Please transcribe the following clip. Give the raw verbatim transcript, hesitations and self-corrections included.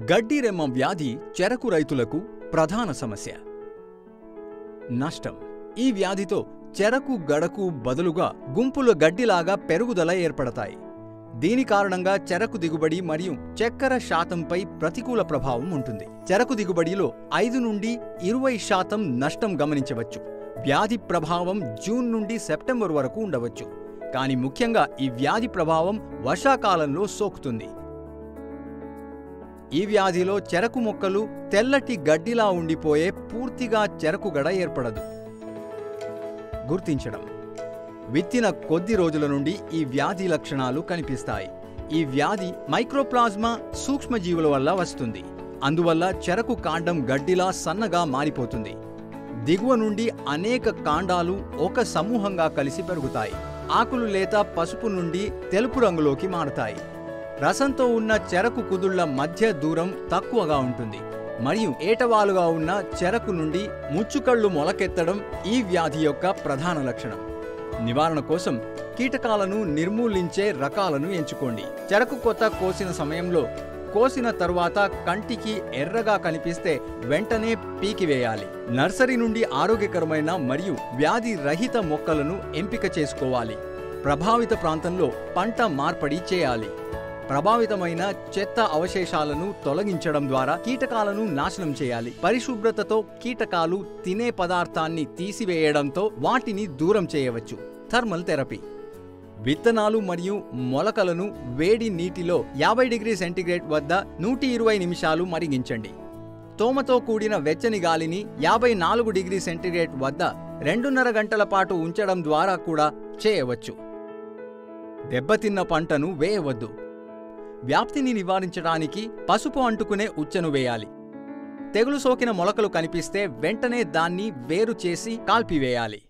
గడ్డిరెమ్మ వ్యాధి చెరకు రైతులకు ప్రధాన సమస్య. నష్టం. ఈ వ్యాధితో చెరకు గడకు బదులుగా గుంపుల గడ్డిలాగా పెరుగుదల ఏర్పడతాయి. దీని కారణంగా చెరకు దిగుబడి మరియు చక్కెర శాతంపై ప్రతికూల ప్రభావం ఉంటుంది. చెరకు దిగుబడిలో ఐదు నుండి ఇరవై శాతం నష్టం గమనించవచ్చు. వ్యాధి ప్రభావం జూన్ నుండి సెప్టెంబర్ వరకు ఉండవచ్చు. కానీ ముఖ్యంగా ఈ వ్యాధి ప్రభావం వర్షాకాలంలో సోకుతుంది. ఈ వ్యాధిలో చెరకు మొక్కలు తెల్లటి గడ్డిలా ఉండిపోయే పూర్తిగా చెరకు గడ ఏర్పడదు. గుర్తించడం. విత్తిన కొద్ది రోజుల నుండి ఈ వ్యాధి లక్షణాలు కనిపిస్తాయి. ఈ వ్యాధి మైక్రోప్లాజ్మా సూక్ష్మజీవుల వల్ల వస్తుంది. అందువల్ల చెరకు కాండం గడ్డిలా సన్నగా మారిపోతుంది. దిగువ నుండి అనేక కాండాలు ఒక సమూహంగా కలిసి పెరుగుతాయి. ఆకులు లేత పసుపు నుండి తెలుపు రంగులోకి మారతాయి. రసంతో ఉన్న చెరకు కుదుళ్ల మధ్య దూరం తక్కువగా ఉంటుంది మరియు ఏటవాలుగా ఉన్న చెరకు నుండి ముచ్చుకళ్ళు మొలకెత్తడం ఈ వ్యాధి యొక్క ప్రధాన లక్షణం. నివారణ కోసం కీటకాలను నిర్మూలించే రకాలను ఎంచుకోండి. చెరకు కొత్త కోసిన సమయంలో కోసిన తరువాత కంటికి ఎర్రగా కనిపిస్తే వెంటనే పీకివేయాలి. నర్సరీ నుండి ఆరోగ్యకరమైన మరియు వ్యాధి రహిత మొక్కలను ఎంపిక చేసుకోవాలి. ప్రభావిత ప్రాంతంలో పంట మార్పిడి చేయాలి. ప్రభావితమైన చెత్త అవశేషాలను తొలగించడం ద్వారా కీటకాలను నాశనం చేయాలి. పరిశుభ్రతతో కీటకాలు తినే పదార్థాన్ని తీసివేయడంతో వాటిని దూరం చేయవచ్చు. Thermal therapy. విత్తనాలు మరియు మొలకలను వేడి నీటిలో యాభై డిగ్రీ సెంటీగ్రేడ్ వద్ద నూట ఇరవై నిమిషాలు మరిగించండి. తోమతో కూడిన వెచ్చని గాలిని యాభై నాలుగు డిగ్రీ సెంటీగ్రేడ్ వద్ద రెండున్నర గంటల పాటు ఉంచడం ద్వారా కూడా చేయవచ్చు. దెబ్బతిన్న పంటను వేయవద్దు. వ్యాప్తిని నివారించడానికి పసుపు అంటుకునే ఉచ్చెను వేయాలి. తెగులు సోకిన మొలకలు కనిపిస్తే వెంటనే దాన్ని వేరు చేసి కాల్పివేయాలి.